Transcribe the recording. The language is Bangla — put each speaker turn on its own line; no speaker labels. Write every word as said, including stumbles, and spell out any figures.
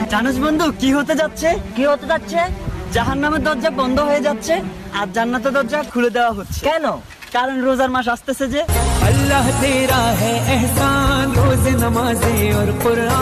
জানোস বন্ধু কি হতে যাচ্ছে?
কি হতে যাচ্ছে?
জাহান্নামের দরজা বন্ধ হয়ে যাচ্ছে আর জান্নাতের দরজা খুলে দেওয়া হচ্ছে।
কেন?
কারণ রোজার মাস আসতেছে যে।
अल्लाह तेरा है एहसान रोज नमाज़ें और कुरान